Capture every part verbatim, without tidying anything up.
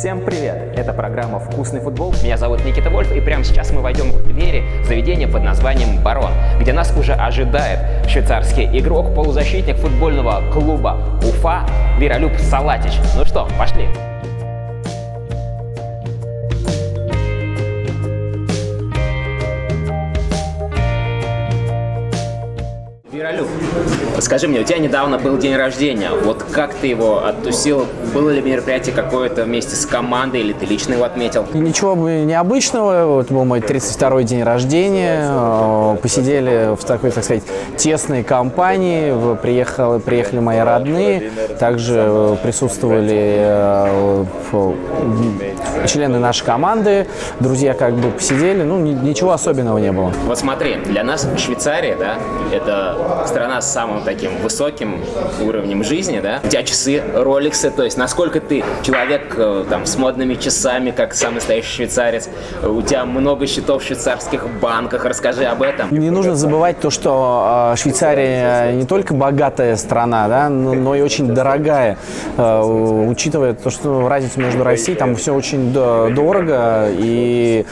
Всем привет! Это программа «Вкусный футбол». Меня зовут Никита Вольф, и прямо сейчас мы войдем в двери заведения под названием «Барон», где нас уже ожидает швейцарский игрок, полузащитник футбольного клуба Уфа Виралюб Салатич. Ну что, пошли! Виралюб, скажи мне, у тебя недавно был день рождения, вот как ты его оттусил? Было ли мероприятие какое-то вместе с командой, или ты лично его отметил? Ничего необычного, это был мой тридцать второй день рождения, посидели в такой, так сказать, тесной компании, приехали, приехали мои родные, также присутствовали члены нашей команды, друзья как бы посидели, ну ничего особенного не было. Вот смотри, для нас Швейцария, да, это страна с самым таким высоким уровнем жизни, да? У тебя часы, роликсы, то есть насколько ты человек там с модными часами, как сам настоящий швейцарец, у тебя много счетов в швейцарских банках, расскажи об этом. Не нужно забывать то, что Швейцария не только богатая страна, да, но и очень дорогая, учитывая то, что разницу между Россией, там все очень дорого, и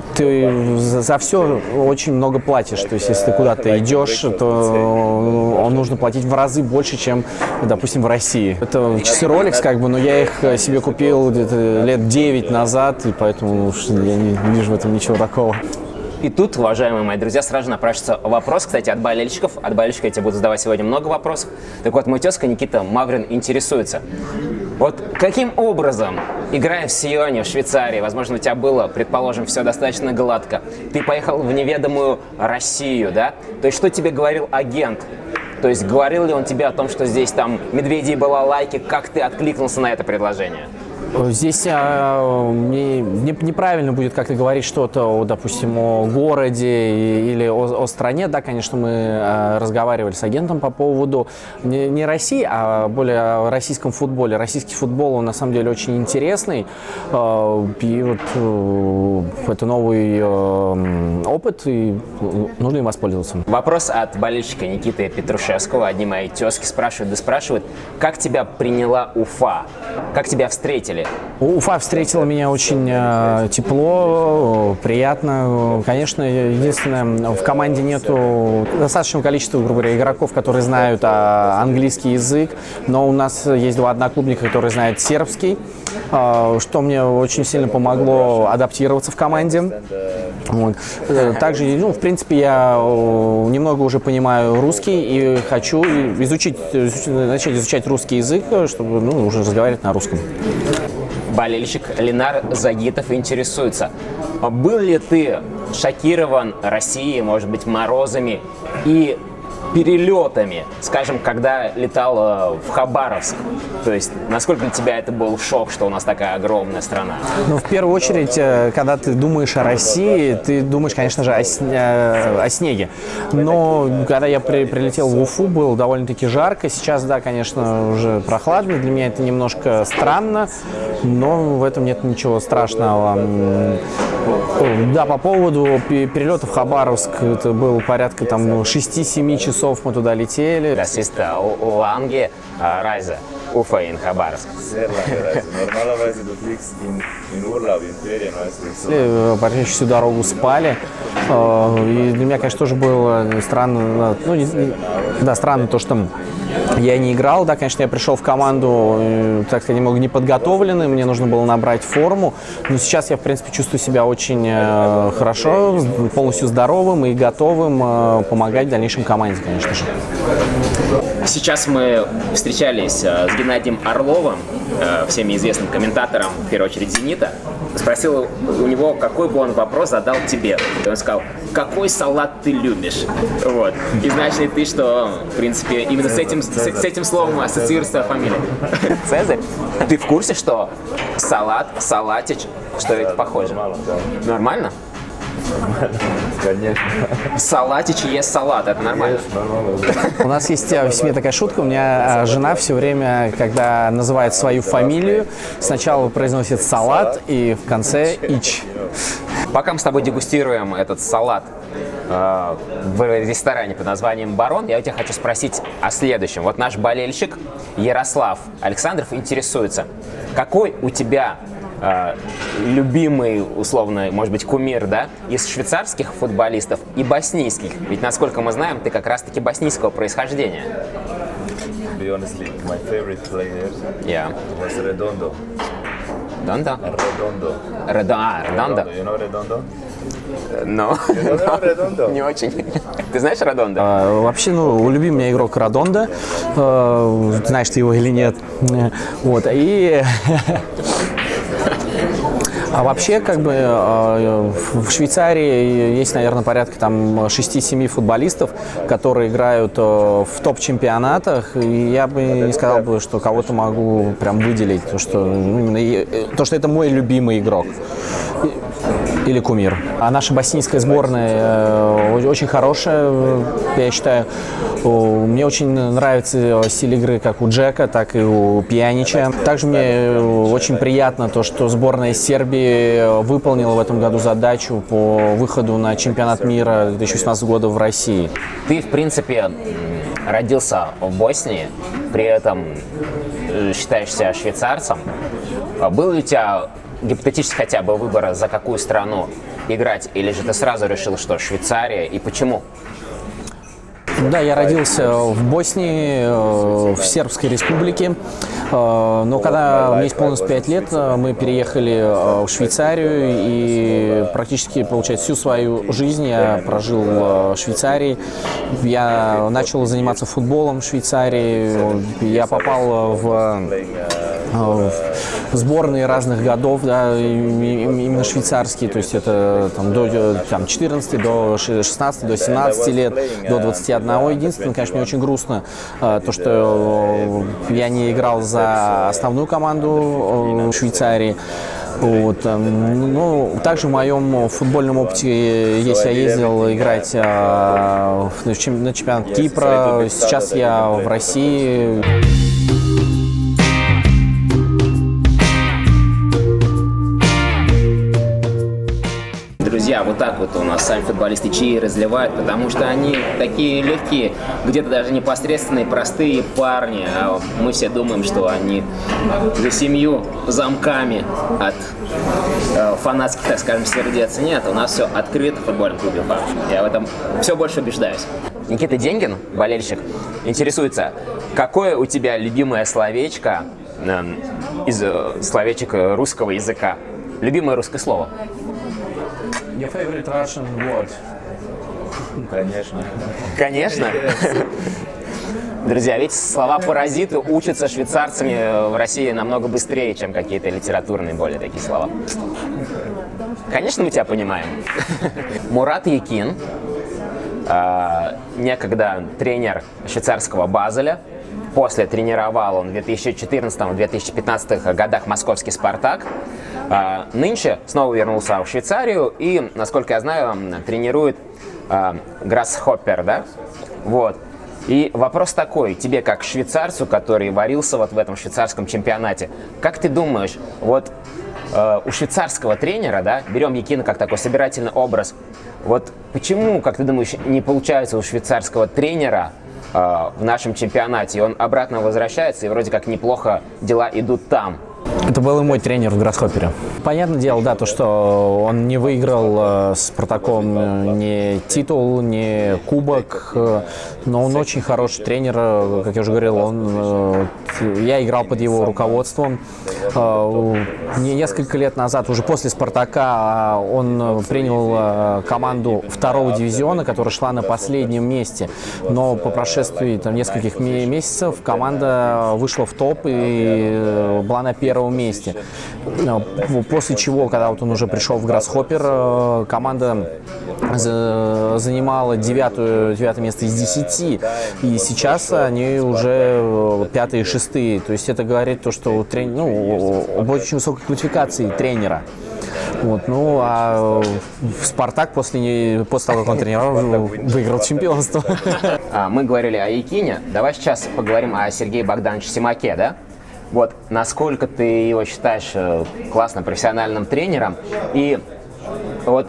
ты за все очень много платишь, то есть если ты куда-то идешь, то он нужно платить в разы больше, чем, допустим, в России. Это часы Rolex, как бы, но я их себе купил где-то лет девять назад, и поэтому я не вижу в этом ничего такого. И тут, уважаемые мои друзья, сразу же напрашивается вопрос, кстати, от болельщиков. От болельщиков я тебе буду задавать сегодня много вопросов. Так вот, мой тезка Никита Маврин интересуется. Вот каким образом, играя в Сионе, в Швейцарии, возможно, у тебя было, предположим, все достаточно гладко, ты поехал в неведомую Россию, да? То есть, что тебе говорил агент? То есть, говорил ли он тебе о том, что здесь там медведи и балалайки, как ты откликнулся на это предложение? Здесь а, не, не, неправильно будет как-то говорить что-то, допустим, о городе или о, о стране. Да, конечно, мы а, разговаривали с агентом по поводу не, не России, а более о российском футболе. Российский футбол, он на самом деле очень интересный. А, и вот а, это новый а, опыт, и нужно им воспользоваться. Вопрос от болельщика Никиты Петрушевского. Одни мои тезки спрашивают, да спрашивают, как тебя приняла Уфа? Как тебя встретили? Уфа встретила меня очень э, тепло, приятно. Конечно, единственное, в команде нету достаточного количества, грубо говоря, игроков, которые знают а, английский язык, но у нас есть два одноклубника, которые знают сербский, э, что мне очень сильно помогло адаптироваться в команде. Вот. Также, ну, в принципе, я немного уже понимаю русский и хочу изучить, начать изучать русский язык, чтобы, ну, уже разговаривать на русском. Болельщик Ленар Загитов интересуется, был ли ты шокирован Россией, может быть, морозами и перелетами, скажем, когда летал в Хабаровск? То есть, насколько для тебя это был шок, что у нас такая огромная страна? Ну, в первую очередь, когда ты думаешь о России, ты думаешь, конечно же, о, сне о снеге. Но когда я при прилетел в Уфу, было довольно-таки жарко. Сейчас, да, конечно, уже прохладно. Для меня это немножко странно, но в этом нет ничего страшного. Да, по поводу перелета в Хабаровск, это было порядка там шести-семи часов мы туда летели. Das ist lange Reise, Ufa in Хабаровск. Практически всю дорогу спали. И для меня, конечно, тоже было странно, ну, не, да, странно то, что я не играл, да, конечно, я пришел в команду, так сказать, немного неподготовленный, мне нужно было набрать форму, но сейчас я, в принципе, чувствую себя очень э, хорошо, полностью здоровым и готовым э, помогать в дальнейшем команде, конечно же. Сейчас мы встречались э, с Геннадием Орловым, э, всеми известным комментатором, в первую очередь, «Зенита». Спросил у него, какой бы он вопрос задал тебе. И он сказал, какой салат ты любишь? Вот. И знаешь ли ты, что, в принципе, именно с этим, с, с этим словом ассоциируется фамилия? Цезарь? Ты в курсе, что салат, салатич, что это похоже? Нормально? Конечно. Салатич ест салат, это нормально? У нас есть в семье такая шутка, у меня жена все время, когда называет свою фамилию, сначала произносит салат и в конце ич. Пока мы с тобой дегустируем этот салат э, в ресторане под названием «Барон», я у тебя хочу спросить о следующем. Вот наш болельщик Ярослав Александров интересуется, какой у тебя э, любимый, условно, может быть, кумир, да, из швейцарских футболистов и боснийских? Ведь, насколько мы знаем, ты как раз-таки боснийского происхождения. Honestly, my favorite player Yeah. was Redondo. Redondo? Redondo. Редо... А, Редондо? You know Redondo? Ну, You don't know Redondo? не очень. Ты знаешь Редондо? А, вообще, ну, любимый меня игрок Родондо, э, знаешь ты его или нет. Вот, и... А вообще, как бы, в Швейцарии есть, наверное, порядка там шести-семи футболистов, которые играют в топ-чемпионатах, и я бы не сказал бы, что кого-то могу прям выделить, то, что, ну, именно, то, что это мой любимый игрок или кумир. А наша боснийская сборная очень хорошая, я считаю. Мне очень нравится стиль игры как у Джека, так и у Пьянича. Также мне очень приятно то, что сборная Сербии выполнила в этом году задачу по выходу на чемпионат мира две тысячи восемнадцатого года в России. Ты, в принципе, родился в Боснии, при этом считаешься швейцарцем. Был ли у тебя гипотетически хотя бы выбора, за какую страну играть, или же ты сразу решил, что Швейцария, и почему? Да, я родился в Боснии, в Сербской республике, но когда мне исполнилось пять лет, мы переехали в Швейцарию, и практически, получается, всю свою жизнь я прожил в Швейцарии. Я начал заниматься футболом в Швейцарии, я попал в, в сборные разных годов, да, именно швейцарские, то есть это там, до там, четырнадцати, до шестнадцати, до семнадцати лет, до двадцати одного. Единственное, конечно, мне очень грустно то, что я не играл за основную команду Швейцарии. Вот. Ну, также в моем футбольном опыте есть, я ездил играть на чемпионат Кипра, сейчас я в России. Друзья, вот так вот у нас сами футболисты чаи разливают, потому что они такие легкие, где-то даже непосредственные, простые парни. А мы все думаем, что они за семью замками от э, фанатских, так скажем, сердец. Нет, у нас все открыто в футбольном клубе «Уфа». Я в этом все больше убеждаюсь. Никита Деньгин, болельщик, интересуется, какое у тебя любимое словечко э, из э, словечек русского языка? Любимое русское слово? Your favorite Russian word? Конечно. Конечно. Друзья, ведь слова-паразиты учатся швейцарцами в России намного быстрее, чем какие-то литературные более такие слова. Конечно, мы тебя понимаем. Мурат Якин, некогда тренер швейцарского Базеля. После тренировал он в две тысячи четырнадцатом — две тысячи пятнадцатом годах московский «Спартак». Нынче снова вернулся в Швейцарию и, насколько я знаю, тренирует Грассхоппер, да? Вот. И вопрос такой, тебе как швейцарцу, который варился вот в этом швейцарском чемпионате, как ты думаешь, вот э, у швейцарского тренера, да, берем Якина как такой собирательный образ, вот почему, как ты думаешь, не получается у швейцарского тренера э, в нашем чемпионате, и он обратно возвращается, и вроде как неплохо дела идут там? Это был и мой тренер в Грассхоппере. Понятное дело, да, то, что он не выиграл э, с Спартаком ни титул, ни кубок, э, но он очень хороший тренер, э, как я уже говорил, он, э, я играл под его руководством. Э, несколько лет назад, уже после Спартака, он принял э, команду второго дивизиона, которая шла на последнем месте, но по прошествии там, нескольких месяцев команда вышла в топ и э, была на первом месте. После чего, когда вот он уже пришел в Грассхоппер, команда занимала девятое, девятое место из десяти, и сейчас они уже пятые и шестые. То есть это говорит то, что трен... ну, об очень высокой квалификации тренера. Вот, ну, а Спартак после, после того, как он тренировал, выиграл чемпионство. Мы говорили о Якине, давай сейчас поговорим о Сергее Богдановиче Симаке, да? Вот, насколько ты его считаешь классным профессиональным тренером, и вот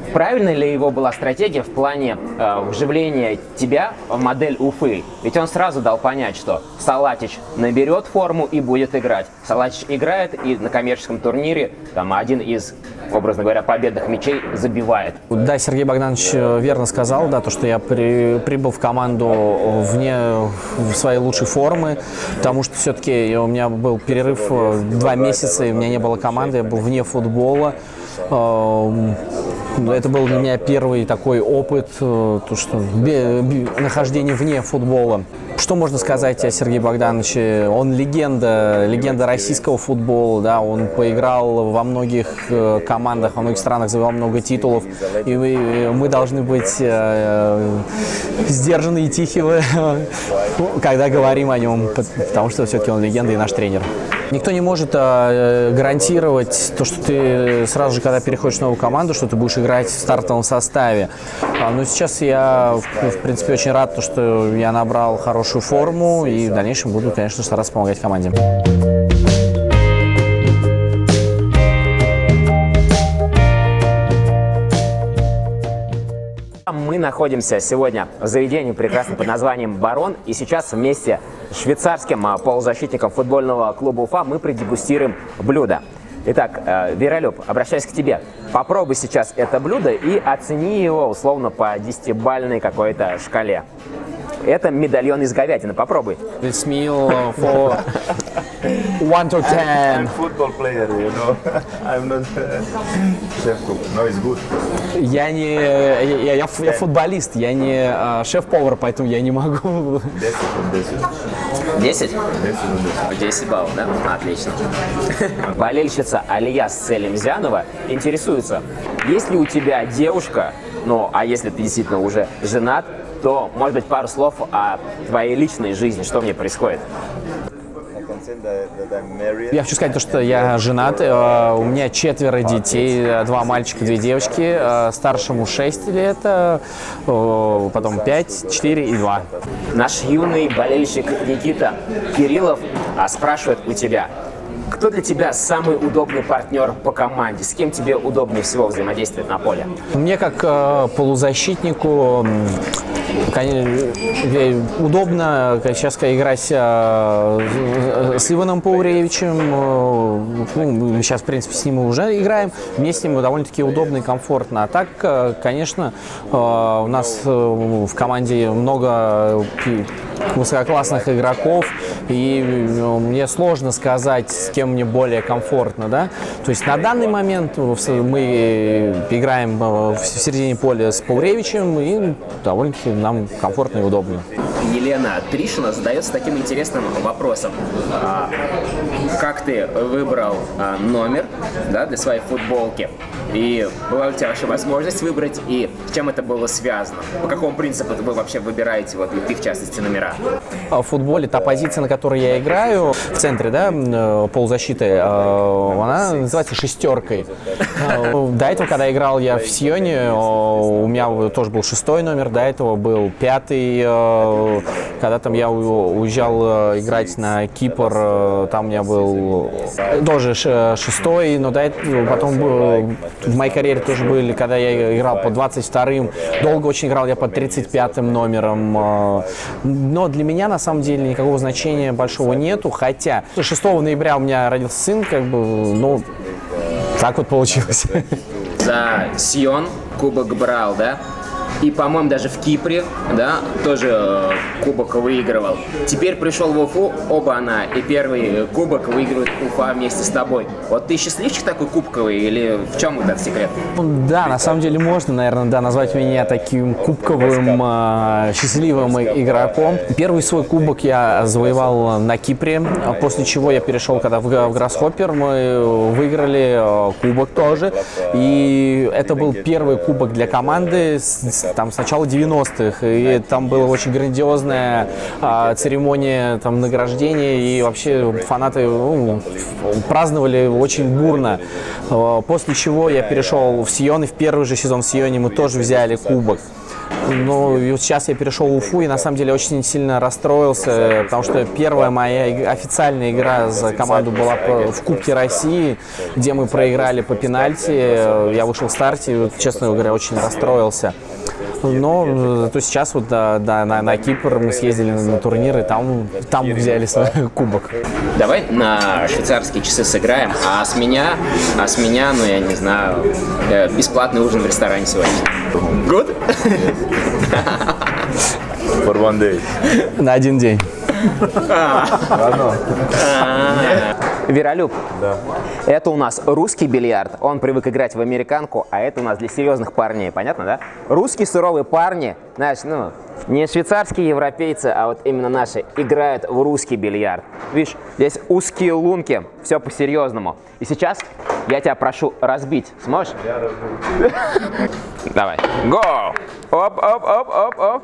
правильно ли его была стратегия в плане э, вживления тебя в модель Уфы? Ведь он сразу дал понять, что Салатич наберет форму и будет играть. Салатич играет и на коммерческом турнире там один из, образно говоря, победных мячей забивает. Да, Сергей Богданович верно сказал, да, то, что я при, прибыл в команду вне в своей лучшей формы, потому что все-таки у меня был перерыв два месяца, и у меня не было команды, я был вне футбола. Это был для меня первый такой опыт, то, что нахождение вне футбола. Что можно сказать о Сергее Богдановиче? Он легенда, легенда российского футбола, да, он поиграл во многих командах, во многих странах, завоевал много титулов, и мы, мы должны быть э, сдержаны и тихие, когда говорим о нем, потому что все-таки он легенда и наш тренер. Никто не может э, гарантировать то, что ты сразу же, когда переходишь в новую команду, что ты будешь играть в стартовом составе. А, но сейчас я, в, в принципе, очень рад, то, что я набрал хорошую форму и в дальнейшем буду, конечно, стараться помогать команде. Мы находимся сегодня в заведении прекрасном под названием «Барон», и сейчас вместе с швейцарским полузащитником футбольного клуба Уфа мы продегустируем блюдо. Итак, Веролюб, обращаюсь к тебе. Попробуй сейчас это блюдо и оцени его условно по десятибалльной какой-то шкале. Это медальон из говядины. Попробуй. This meal for one to ten. I'm football player, you know. I'm not chef cook. No, it's good. Я не, я, я, я футболист, я не uh, шеф-повар, поэтому я не могу. десять? десять баллов, да? Отлично. Болельщица Алия Селимзянова интересуется, есть ли у тебя девушка, ну, а если ты действительно уже женат, то, может быть, пару слов о твоей личной жизни, что в ней происходит? Я хочу сказать, что я женат, у меня четверо детей, два мальчика, две девочки, старшему шесть лет, потом пять, четыре и два. Наш юный болельщик Никита Кириллов спрашивает у тебя, кто для тебя самый удобный партнер по команде? С кем тебе удобнее всего взаимодействовать на поле? Мне как э, полузащитнику конечно, удобно сейчас играть э, с Иваном Пауревичем. Э, ну, сейчас, в принципе, с ним мы уже играем. Мне с ним довольно-таки удобно и комфортно. А так, э, конечно, э, у нас э, в команде много высококлассных игроков, и мне сложно сказать, с кем мне более комфортно, да. То есть на данный момент мы играем в середине поля с Пауревичем, и довольно-таки нам комфортно и удобно. Елена Тришина задается таким интересным вопросом. А, как ты выбрал а, номер, да, для своей футболки? И была у тебя вообще возможность выбрать, и с чем это было связано? По какому принципу вы вообще выбираете, вот и ты в частности, номера? В футболе та позиция, на которой я играю, в центре, да, полузащиты, она называется шестеркой. До этого, когда играл я в Сионе, у меня тоже был шестой номер, до этого был пятый. Когда там я уезжал играть на Кипр, там у меня был тоже шестой, но до этого потом в моей карьере тоже были, когда я играл по двадцать вторым, долго очень играл я по тридцать пятым номером. Но для меня на самом деле никакого значения большого нету, хотя шестого ноября у меня родился сын, как бы, ну, так вот получилось. За Сион кубок брал, да? И, по-моему, даже в Кипре, да, тоже э, кубок выигрывал. Теперь пришел в Уфу, оба-на, и первый кубок выигрывает Уфа вместе с тобой. Вот ты счастливчик такой кубковый, или в чем этот секрет? Да, на самом деле можно, наверное, да, назвать меня таким кубковым, э, счастливым игроком. Первый свой кубок я завоевал на Кипре, после чего я перешел, когда в, в Гроссхоппер, мы выиграли э, кубок тоже. И это был первый кубок для команды с, там, с начала девяностых, и там была очень грандиозная а, церемония там, награждения, и вообще фанаты ну, праздновали очень бурно. А, после чего я перешел в Сион, и в первый же сезон в Сионе мы тоже взяли кубок. Но и вот сейчас я перешел в Уфу и на самом деле очень сильно расстроился, потому что первая моя официальная игра за команду была в Кубке России, где мы проиграли по пенальти. Я вышел в старте и, вот, честно говоря, очень расстроился. Но то сейчас вот да, да, на, на Кипр мы съездили на турнир и там, там взяли кубок. Давай на швейцарские часы сыграем, а с меня, а с меня, ну я не знаю, бесплатный ужин в ресторане сегодня. Good? For one day. На один день. Веролюб, Да. это у нас русский бильярд, он привык играть в американку, а это у нас для серьезных парней, понятно, да? Русские суровые парни, знаешь, ну, не швейцарские европейцы, а вот именно наши, играют в русский бильярд. Видишь, здесь узкие лунки, все по-серьезному. И сейчас я тебя прошу разбить, сможешь? Я разбил. Давай, go! Оп, оп, оп, оп, оп.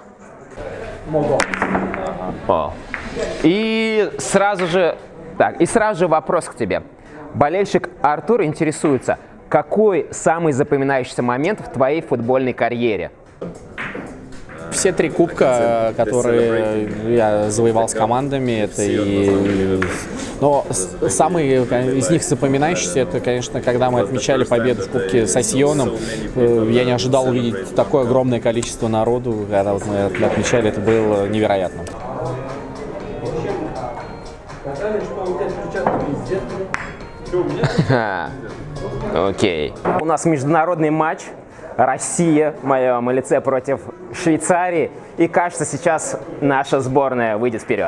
О. И сразу же, так, и сразу же вопрос к тебе. Болельщик Артур интересуется, какой самый запоминающийся момент в твоей футбольной карьере? Все три кубка, которые я завоевал с командами, это и... Но самый из них запоминающийся, это, конечно, когда мы отмечали победу в Кубке с Осьоном. Я не ожидал увидеть такое огромное количество народу, когда вот мы отмечали, это было невероятно. Окей. У нас международный матч. Россия в моем лице против Швейцарии. И кажется, сейчас наша сборная выйдет вперед.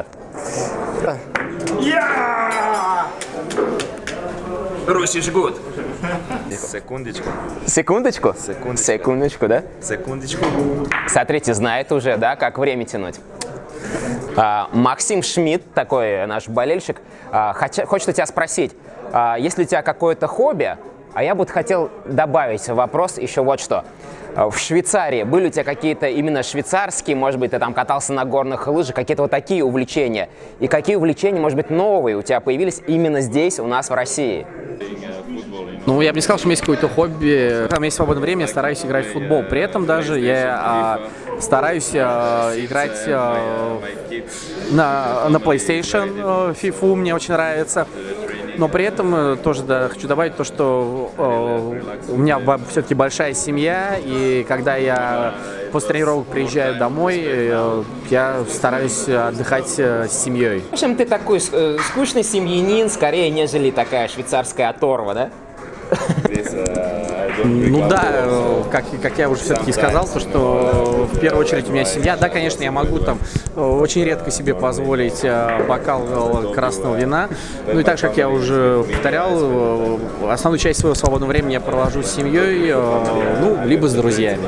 Русиш гуд. Секундочку. Секундочку? Секундочку. Секундочку, да? Секундочку. Смотрите, знает уже, да, как время тянуть. А, Максим Шмидт, такой наш болельщик, а, хоч, хочет у тебя спросить, а, есть ли у тебя какое-то хобби? А я бы хотел добавить вопрос еще вот что. В Швейцарии были у тебя какие-то именно швейцарские, может быть, ты там катался на горных лыжах, какие-то вот такие увлечения? И какие увлечения, может быть, новые у тебя появились именно здесь, у нас в России? Ну, я бы не сказал, что у меня есть какое-то хобби. Когда у меня есть свободное время, я стараюсь играть в футбол. При этом даже я а, стараюсь а, играть а, на, на PlayStation, а, FIFA мне очень нравится. Но при этом тоже да, хочу добавить то, что э, у меня все-таки большая семья, и когда я после тренировок приезжаю домой, э, я стараюсь отдыхать э, с семьей. В общем, ты такой э, скучный семьянин, скорее, нежели такая швейцарская оторва, да? Ну да, как, как я уже все-таки сказал, то, что в первую очередь у меня семья. Да, конечно, я могу там очень редко себе позволить бокал красного вина. Ну и так же, как я уже повторял, основную часть своего свободного времени я провожу с семьей, ну, либо с друзьями.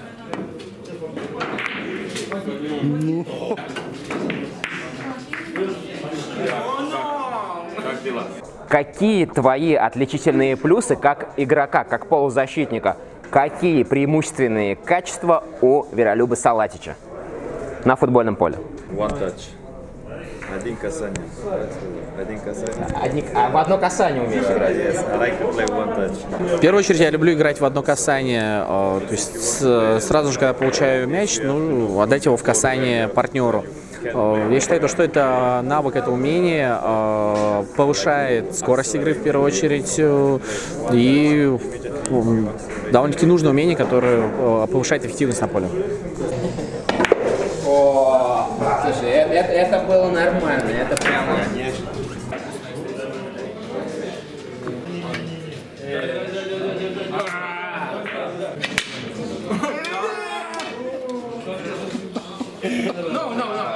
Какие твои отличительные плюсы как игрока, как полузащитника? Какие преимущественные качества у Веролюба Салатича на футбольном поле? One touch. Один касание. Один касание. Одни, а в одно касание умеешь играть? Yes, I like to play one touch. В первую очередь я люблю играть в одно касание, то есть сразу же, когда получаю мяч, ну, отдать его в касание партнеру. Я считаю, что это навык, это умение повышает скорость игры в первую очередь и довольно-таки нужное умение, которое повышает эффективность на поле. О, слушай, это, это, это было нормально, это прямо... No, no, no,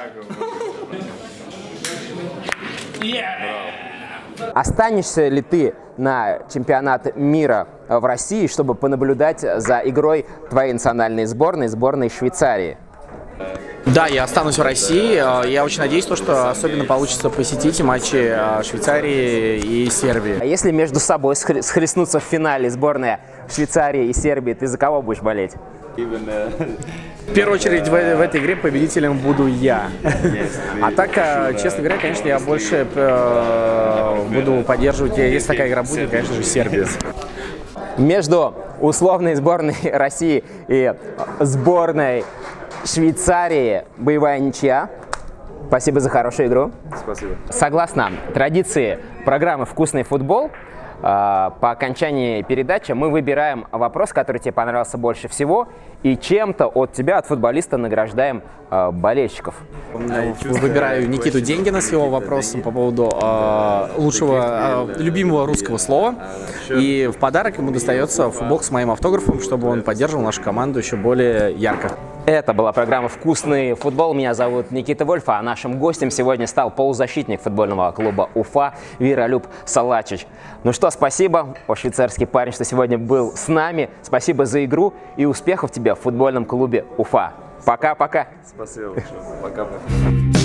yeah. Останешься ли ты на чемпионат мира в России, чтобы понаблюдать за игрой твоей национальной сборной, сборной Швейцарии? Да, я останусь в России. Я очень надеюсь, что особенно получится посетить матчи Швейцарии и Сербии. А если между собой схлестнуться в финале сборная Швейцарии и Сербии, ты за кого будешь болеть? В первую очередь в, в этой игре победителем буду я. А так, честно говоря, конечно, я больше э, буду поддерживать, если такая игра будет, конечно же, Сербию. Между условной сборной России и сборной Швейцарии боевая ничья. Спасибо за хорошую игру. Спасибо. Согласно традиции программы «Вкусный футбол», по окончании передачи мы выбираем вопрос, который тебе понравился больше всего, и чем-то от тебя, от футболиста, награждаем э, болельщиков. Выбираю Никиту Денгина с его вопросом по поводу э, лучшего, э, любимого русского слова. И в подарок ему достается футболка с моим автографом, чтобы он поддерживал нашу команду еще более ярко. Это была программа «Вкусный футбол». Меня зовут Никита Вольф, а нашим гостем сегодня стал полузащитник футбольного клуба Уфа Виралюб Салачич. Ну что, спасибо, о швейцарский парень, что сегодня был с нами. Спасибо за игру и успехов тебе в футбольном клубе Уфа. Пока-пока. Спасибо большое. Пока-пока.